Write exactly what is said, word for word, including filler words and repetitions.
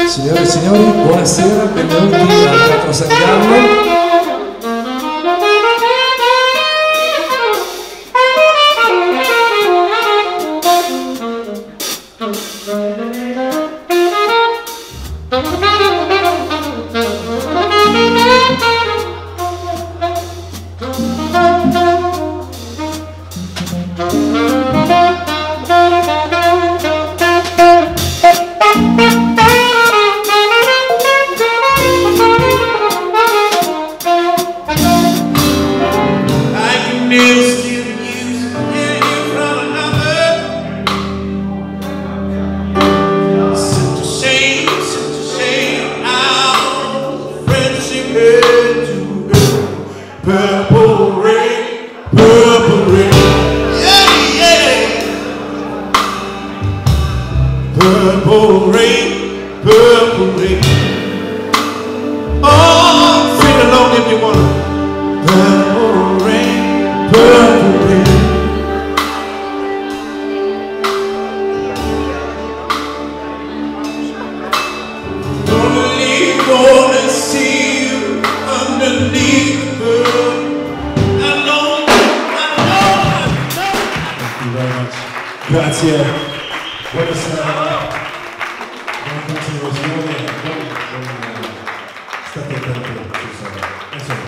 Signore e signori, buonasera, benvenuti al Teatro San Gallo. Purple rain, purple rain, yeah, yeah. Purple rain, purple rain. Oh, sing along if you wanna. Purple rain, purple rain. Only wanna see you underneath. Grazie, buonasera, buona continuazione, state attenti, ci sarà.